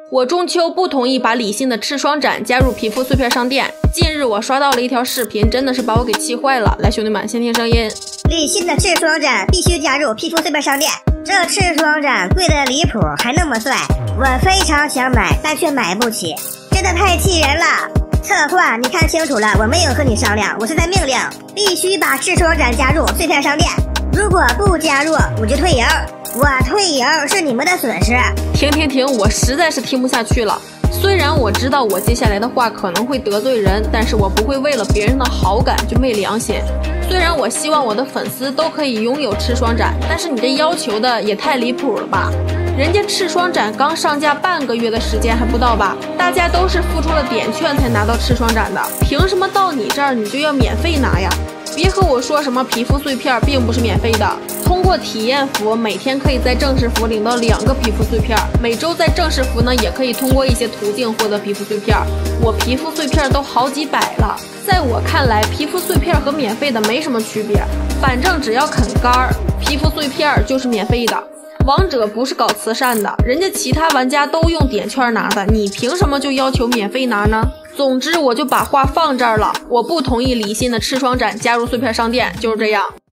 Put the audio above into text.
我中秋不同意把李信的赤霜斩加入皮肤碎片商店。近日我刷到了一条视频，真的是把我给气坏了。来，兄弟们，先听声音。 李信的赤霜斩必须加入皮肤碎片商店。这赤霜斩贵得离谱，还那么帅，我非常想买，但却买不起，真的太气人了。策划，你看清楚了，我没有和你商量，我是在命令，必须把赤霜斩加入碎片商店。如果不加入，我就退营。我退营是你们的损失。 停，我实在是听不下去了。虽然我知道我接下来的话可能会得罪人，但是我不会为了别人的好感就昧良心。虽然我希望我的粉丝都可以拥有赤霜斩，但是你这要求的也太离谱了吧。人家赤霜斩刚上架半个月的时间还不到吧，大家都是付出了点券才拿到赤霜斩的，凭什么到你这儿你就要免费拿呀？别和我说什么皮肤碎片并不是免费的，通过体验服每天可以在正式服领到2个皮肤碎片，每周在正式服呢也可以通过一些途径获得皮肤碎片。我皮肤碎片都好几百了，在我看来皮肤碎片和免费的没什么区别，反正只要啃干儿，皮肤碎片就是免费的。王者不是搞慈善的，人家其他玩家都用点券拿的，你凭什么就要求免费拿呢？总之我就把话放这儿了，我不同意李信的赤霜斩加入碎片商店，就是这样。